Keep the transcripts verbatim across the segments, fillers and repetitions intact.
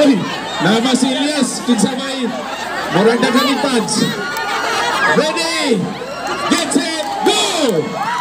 Uy, Navas Ilyas, kinsabay. Murang dagang pads. Ready, get set, go!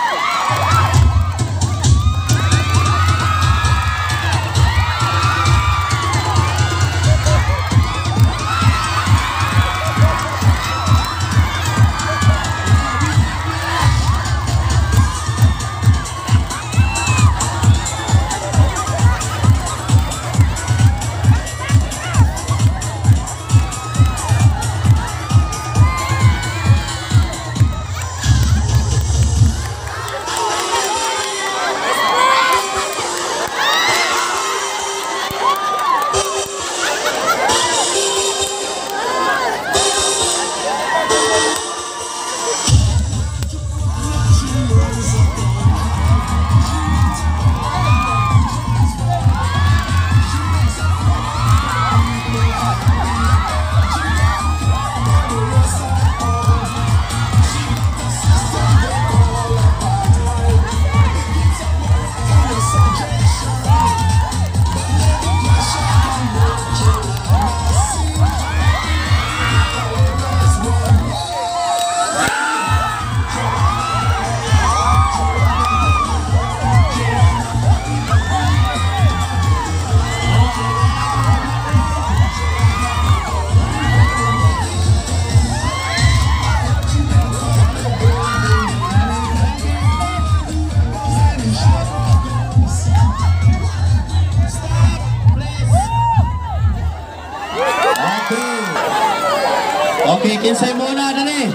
Okay, kinsay muna, dali.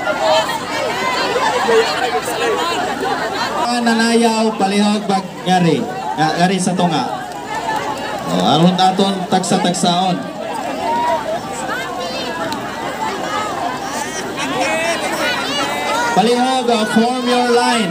Nanayaw, palihog, bagyari. Ngari sa tunga. O, aron aton tagsa-tagsaon. Palihog, uh, form your line.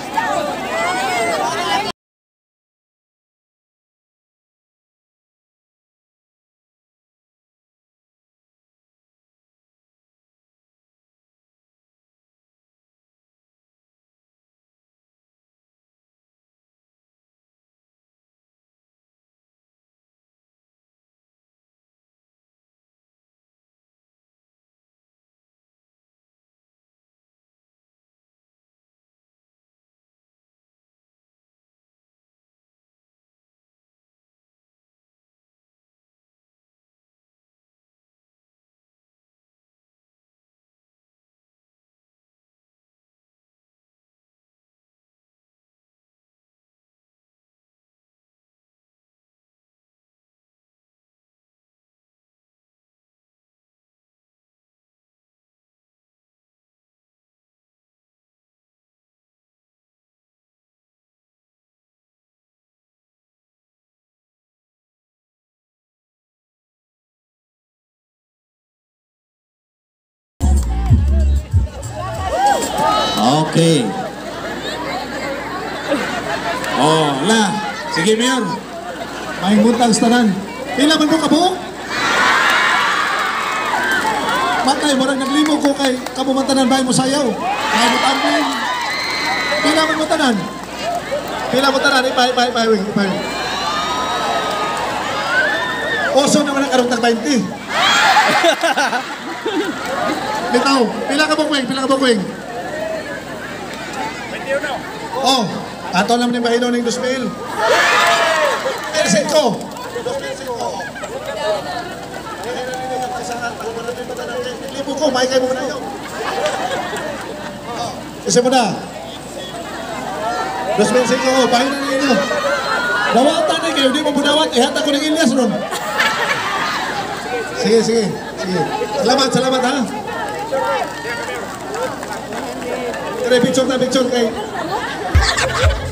Okay. Oh, la. Sige, Mayor. Maing buntang stanan. Pila man mo kabuok? Matay, marang naglimo ko kay kabumantanan bahay mo sayaw. Kaya mo tambling. Pila man mo tanan? Pila mo tanan? Ipay, ipay, ipay, ipay. Oso naman ang karong tag twenty. Bitaw, pila ka bukwing? Pila ka bukwing? Oh, ato lang ni Bahino ng dos mil. Ersenko. Libo ko, may kayo mo na yun. Isa mo na. Dos mil singko, Bahino na ninyo. Dawatan na kayo, di mo budawat. Ihata ko ng Ilyas ron. Sige, sige, sige. Salamat, salamat ha. Tara, picture na, picture kay...